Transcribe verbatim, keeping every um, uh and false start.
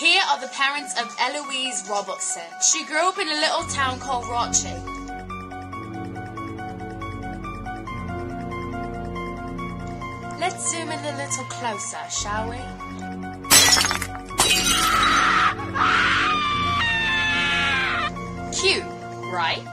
Here are the parents of Eloise Robertson. She grew up in a little town called Roche. Let's zoom in a little closer, shall we? Cute, right?